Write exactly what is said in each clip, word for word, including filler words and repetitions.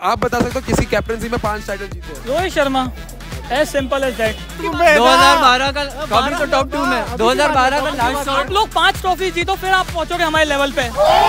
आप बता सकते हो किसी कैप्टनसी में पांच टाइटल जीते हैं? Rohit Sharma, as simple as that. दो हज़ार बारह का कभी तो टॉप टू में, दो हज़ार बारह का लास्ट आप लोग पांच ट्रॉफी जीतो फिर आप पहुंचोगे हमारे लेवल पे।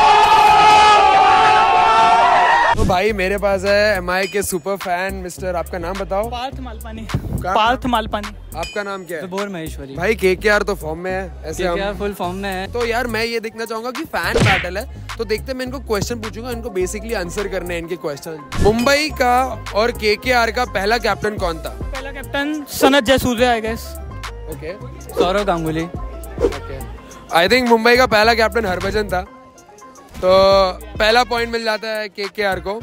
तो भाई मेरे पास है एम आई के सुपर फैन मिस्टर, आपका नाम बताओ। पार्थ मालपानी। पार्थ मालपानी। आपका नाम क्या है? बोर महेश्वरी। भाई केकेआर तो फॉर्म में है, ऐसे हम फुल फॉर्म में है। तो यार मैं ये देखना चाहूंगा कि फैन बैटल है, तो देखते मैं इनको क्वेश्चन पूछूंगा, इनको बेसिकली आंसर करने हैं इनके क्वेश्चन। मुंबई का और केकेआर का पहला कैप्टन कौन था? पहला captain Sanath Jayasuriya I guess. Okay. Sourav Ganguly. Okay. I think Mumbai का पहला कैप्टन हरभजन था, तो पहला पॉइंट मिल जाता है केकेआर को।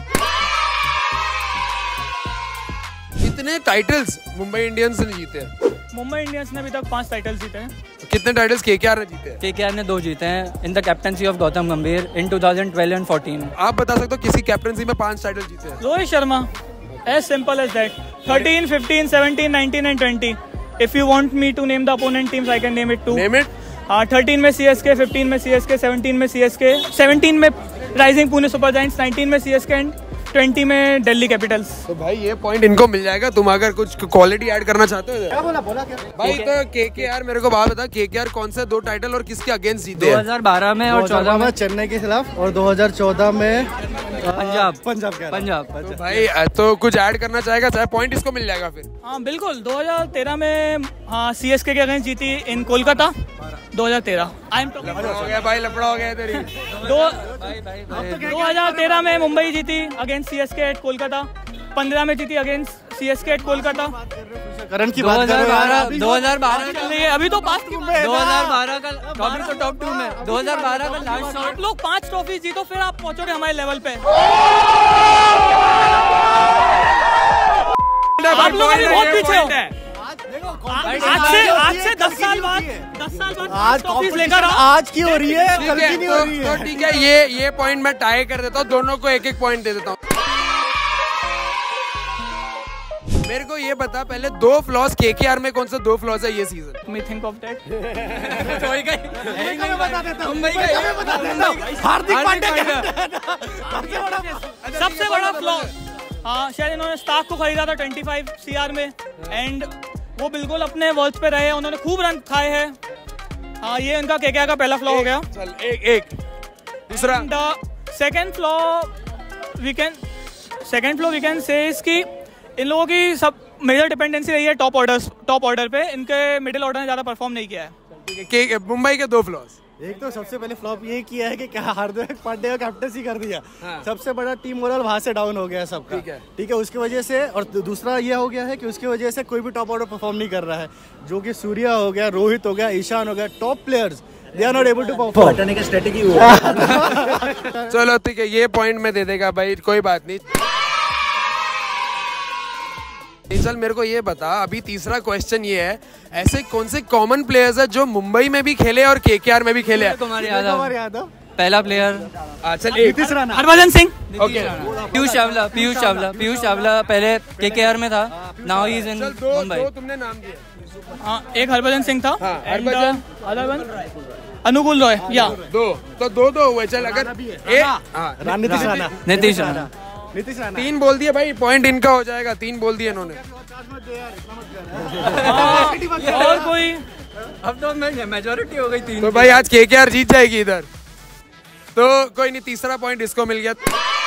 कितने टाइटल्स मुंबई इंडियंस ने जीते हैं? मुंबई इंडियंस ने अभी तक पांच टाइटल्स जीते हैं। कितने टाइटल्स केकेआर ने जीते हैं? केकेआर ने दो जीते हैं in the captaincy of Gautam Gambhir in two thousand twelve and fourteen. आप बता सकते हो किसी कैप्टनसी में पांच टाइटल जीते हैं? Rohit Sharma, as simple as that. Thirteen, fifteen, seventeen, nineteen and twenty. If you want me to name the opponent teams I can name it too. Name it. हाँ, थर्टीन में सीएसके, फिफ्टीन में CSK, seventeen में CSK, seventeen में Rising Pune Super Giants, nineteen में CSK and twenty में Delhi Capitals. तो भाई ये पॉइंट इनको मिल जाएगा। तुम अगर कुछ क्वालिटी ऐड करना चाहते हो? क्या बोला बोला क्या भाई तो केकेआर मेरे को बात बता, केकेआर कौन से दो टाइटल और किसके अगेंस्ट जीते? दो हज़ार बारह में और चौदह में चेन्नई के खिलाफ और दो हज़ार चौदह में पंजाब। पंजाब पंजाब। तो भाई तो कुछ ऐड करना चाहेगा, चाहे पॉइंट इसको मिल जाएगा फिर। हाँ बिल्कुल, दो हज़ार तेरह में हाँ सीएसके के अगेंस्ट जीती इन कोलकाता। दो हज़ार तेरह आई एम हो गया भाई, लफड़ा हो गया तेरी। दो दो हजार तेरह में मुंबई जीती अगेंस्ट सीएसके एट कोलकाता। पंद्रह में जीती against CSK at Kolkata. Karan की बात कर रहे हैं। दो हज़ार बारह चल रही है अभी तो पास। दो हज़ार बारह का कभी तो टॉप टू में, दो हज़ार बारह का लास्ट। आप लोग पांच ट्रॉफी जीतो फिर आप पहुंचोगे हमारे लेवल पे। आप लोग अभी बहुत पीछे हो। आज से आज से दस साल बाद दस साल बाद आज ट्रॉफीज लेकर आओ। आज की हो रही है, कल की नहीं हो रही है। तो ठीक है, ये ये पॉइंट मैं टाई कर देता हूँ, दोनों को एक एक पॉइंट दे देता हूँ। मेरे को ये बता पहले, दो फ्लॉस केकेआर में कौन से दो फ्लॉस है ये season? Me think of that. Hardik Pandya सबसे बड़ा फ्लॉ, हाँ शायद इन्होंने स्टाफ को खरीदा था पच्चीस सीआर में एंड वो बिल्कुल अपने वर्ड्स पे रहे, उन्होंने खूब रन खाए हैं। हाँ ये इनका केकेआर का पहला फ्लॉ हो गया। चल एक एक दूसरा। The second flaw we can second flaw we can say इसकी इन लोगों की सब मेजर डिपेंडेंसी रही है टॉप ऑर्डर्स टॉप ऑर्डर पे। इनके मिडिल ऑर्डर ने ज्यादा परफॉर्म नहीं किया है। मुंबई के दो फ्लॉस, एक तो सबसे पहले फ्लॉप ये किया है कि क्या हार्दिक पांड्या का कैप्टनसी कर दिया। हाँ। सबसे बड़ा टीम मोरल वहां से डाउन हो गया सबका। ठीक है ठीक है, उसकी वजह से। और दूसरा ये हो गया है कि उसकी वजह से कोई भी टॉप ऑर्डर परफॉर्म नहीं कर रहा है, जो कि सूर्या हो गया, रोहित हो गया, ईशान हो गया, top players they are not able to perform. हटाने का स्ट्रेटेजी हुआ। चलो ठीक है, ये पॉइंट में दे देगा भाई, कोई बात नहीं। चल मेरे को ये बता, अभी तीसरा क्वेश्चन ये है, ऐसे कौन से कॉमन प्लेयर्स है जो मुंबई में भी खेले और केकेआर में भी खेले? कुमार यादव यादव पहला प्लेयर। चल नीतीश राणा, हरभजन सिंह। ओके। पीयूष चावला पीयूष चावला पीयूष चावला पहले केकेआर में था, now he is in Mumbai. तुमने नाम दिया। हाँ एक हरभजन सिंह था। हाँ, हरभजन। अदर वन अनुकूल रॉय। या दो तो दो दो हुए। चल अगर एक नीतीश राणा नीतीश राणा नीतीश राणा तीन बोल दिए भाई, पॉइंट इनका हो जाएगा। तीन बोल दिए इन्होंने। और कोई? अब तो मेजोरिटी हो गई तीन। तो भाई आज केकेआर जीत जाएगी इधर, तो कोई नहीं, तीसरा पॉइंट इसको मिल गया।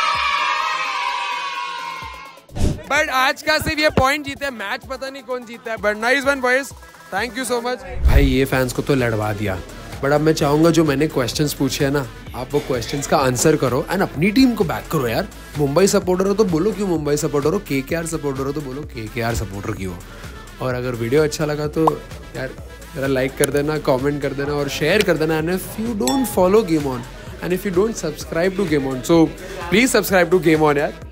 बट आज का सिर्फ ये पॉइंट जीते, मैच पता नहीं कौन जीता है। But nice one boys, thank you so much. भाई ये फैंस को तो लड़वा दिया, बट अब मैं चाहूंगा जो मैंने क्वेश्चंस पूछे है ना, आप वो क्वेश्चंस का आंसर करो एंड अपनी टीम को बैक करो यार। मुंबई सपोर्टर हो तो बोलो क्यों मुंबई सपोर्टर हो, केकेआर सपोर्टर हो तो बोलो केकेआर सपोर्टर क्यों हो। और अगर वीडियो अच्छा लगा तो यार जरा लाइक कर देना, कमेंट कर देना और शेयर कर देना। And if you don't follow Game On and if you don't subscribe to Game On, so please subscribe to Game On यार।